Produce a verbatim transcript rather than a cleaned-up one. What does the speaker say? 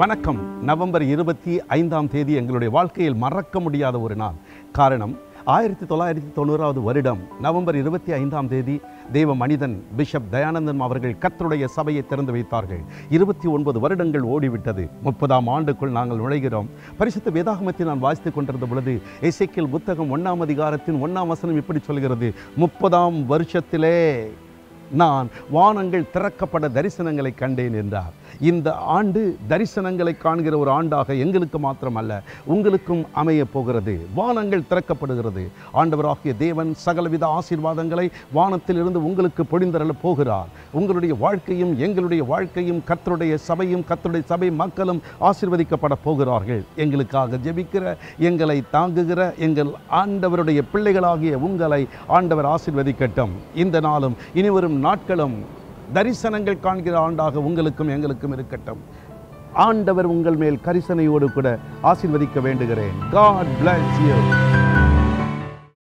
வணக்கம். நவம்பர் இருபத்தி ஐந்தாம் தேதி எங்களுடைய வாழ்க்கையில் மறக்க முடியாத ஒரு நாள். காரணம், ஆயிரத்தி தொள்ளாயிரத்தி தொண்ணூறாவது வருடம் நவம்பர் இருபத்தி ஐந்தாம் தேதி தேவ மனிதன் பிஷப் தயானந்தன் அவர்கள் கர்த்தருடைய சபையை திறந்து வைத்தார்கள். இருபத்தி ஒன்பது வருடங்கள் ஓடிவிட்டது. முப்பதாம் ஆண்டுக்குள் நாங்கள் நுழைகிறோம். பரிசுத்த வேதாகமத்தை நான் வாசித்துக் கொண்டிருந்த பொழுது எசேக்கியேல் புத்தகம் ஒன்றாம் அதிகாரத்தின் ஒன்றாம் வசனம் இப்படி சொல்கிறது, முப்பதாம் வருஷத்திலே நான் வானங்கள் திறக்கப்பட தரிசனங்களை கண்டேன் என்றார். இந்த ஆண்டு தரிசனங்களை காண்கிற ஒரு ஆண்டாக எங்களுக்கு மாத்திரமல்ல, உங்களுக்கும் அமைய போகிறது. வானங்கள் திறக்கப்படுகிறது. ஆண்டவராகிய தேவன் சகலவித ஆசீர்வாதங்களை வானத்திலிருந்து உங்களுக்கு பொழிந்தருள போகிறார். உங்களுடைய வாழ்க்கையும் எங்களுடைய வாழ்க்கையும் கர்த்தருடைய சபையும் கர்த்தருடைய சபை மக்களும் ஆசீர்வதிக்கப்பட போகிறார்கள். எங்களுக்காக ஜெபிக்கிற, எங்களை தாங்குகிற எங்கள் ஆண்டவருடைய பிள்ளைகளாகிய உங்களை ஆண்டவர் ஆசீர்வதிக்கட்டும். இந்த நாளும் இனிவரும் நாட்களும் தரிசனங்கள் காண்கிற ஆண்டாக உங்களுக்கும் எங்களுக்கும் இருக்கட்டும். ஆண்டவர் உங்கள் மேல் கரிசனையோடு கூட ஆசீர்வதிக்க வேண்டுகிறேன். God bless you.